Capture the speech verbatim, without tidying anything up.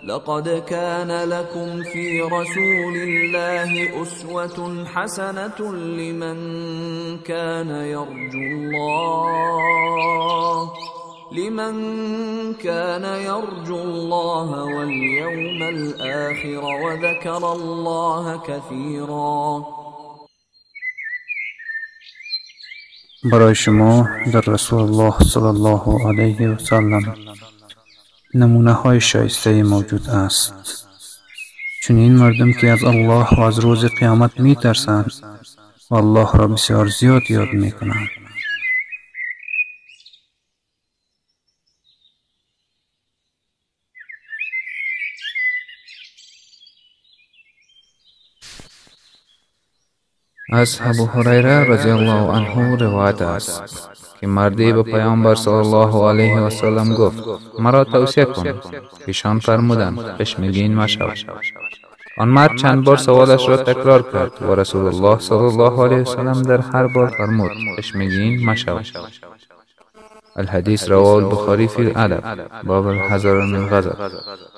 لقد كان لكم في رسول الله أسوة حسنة لمن كان يرجو الله لمن كان يرجو الله واليوم الآخر وذكر الله كثيرا. برای شما در رسول الله صلی الله علیه و سلم نمونه های شایسته موجود است، چون این مردم که از الله و از روز قیامت می ترسند و الله را بسیار زیاد یاد می کنند. از ابو هریره رضی الله عنه روایت است که مردی به پیامبر صلی الله علیه و سلم گفت: مرا توصیه کن. ایشان فرمودند: خشمگین مشو. آن مرد چند بار سوالش را تکرار کرد و رسول الله صلی الله علیه و سلم در هر بار فرمود: خشمگین مشو. الحديث رواه البخاري في الأدب باب الحذر من الغضب.